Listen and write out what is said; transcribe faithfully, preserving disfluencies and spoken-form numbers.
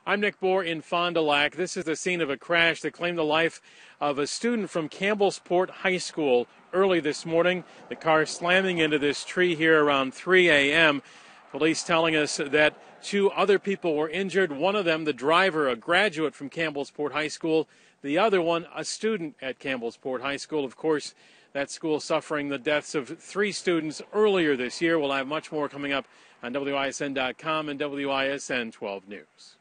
I'm Nick Bohr in Fond du Lac. This is the scene of a crash that claimed the life of a student from Campbellsport High School early this morning. The car slamming into this tree here around three a m Police telling us that two other people were injured. One of them, the driver, a graduate from Campbellsport High School. The other one, a student at Campbellsport High School. Of course, that school suffering the deaths of three students earlier this year. We'll have much more coming up on W I S N dot com and W I S N twelve News.